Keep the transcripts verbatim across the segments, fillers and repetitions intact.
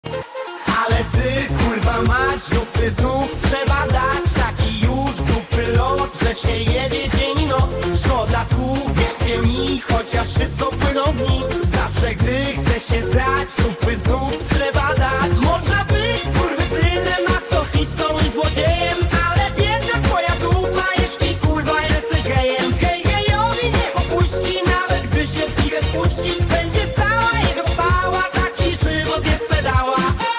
Ale ty, kurwa mać, dupy znów trzeba dać. Taki już dupy los, że cię jebie dzień i noc. Szkoda słów, wierzcie mi, chociaż szybko płyną dni. Zawsze gdy chce się zdrać, dupy znów trzeba dać. Można być kurwysynem, masochistą i złodziejem, ale biedna twoja dupa, jeśli kurwa jesteś gejem. Gej gejowi nie popuści, nawet gdy się w piwę spuści. Będzie stała jego pała, taki żywot jest pedała.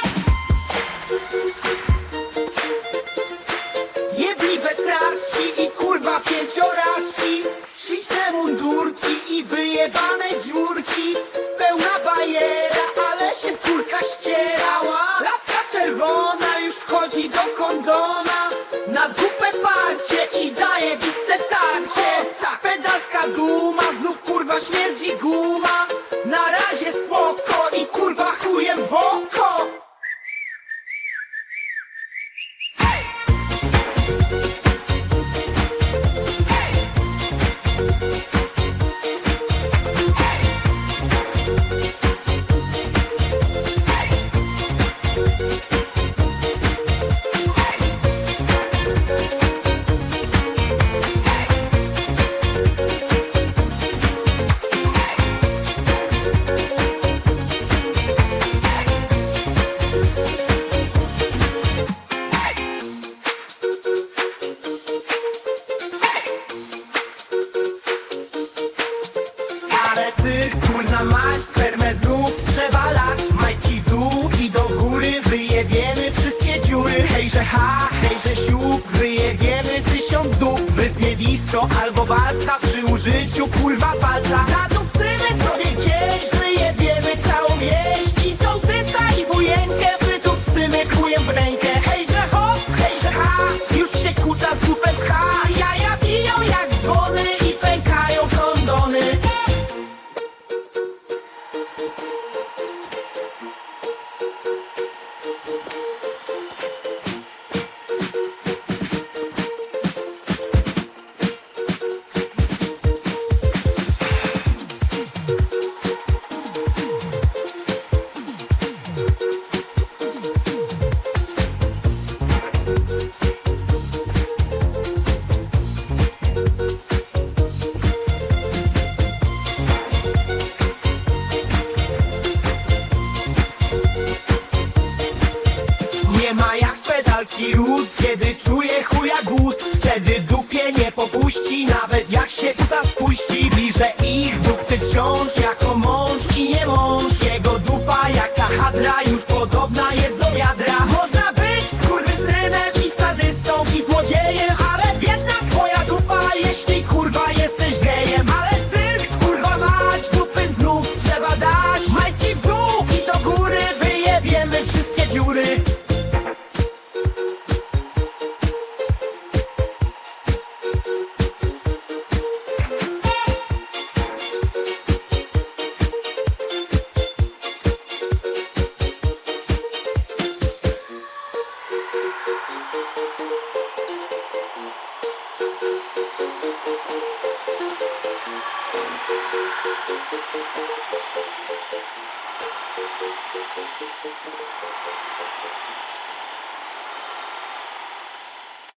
Jebliwe straszki i kurwa pięcioraczki, śliczne mundurki i wyjebane dziurki. Pełna bajera, ale się skórka ścierała. Laska czerwona już wchodzi do kondona. Na dupę parcie i zajebiste tarcie. Pedalska guma, znów kurwa śmierdzi guma. Na razie spoko i kurwa chujem w oko. Ale ty, kurna mać, spermę znów trzeba lać. Majtki w dół i do góry, wyjebiemy wszystkie dziury. Hejże ha, hejże siup, wyjebiemy tysiąc dup. Wytnie disco albo walca przy użyciu kurwa palca. Zadupcymy sobie gdzieś, wyjebiemy całą wieś. I sołtysa i wujenkę wydupcymy chujem w rękę. Hejże hop, hejże ha, już się kuta z dupem pcha. Jaja biją jak dzwony i pękają kondony. Nie ma jak pedalski ród, kiedy czuje chuja głód. Wtedy dupie nie popuści, nawet jak się kuta spuści. Bliże ich dupcy wciąż jako mąż i nie mąż. Jego dupa jak ta hadra już podobna jest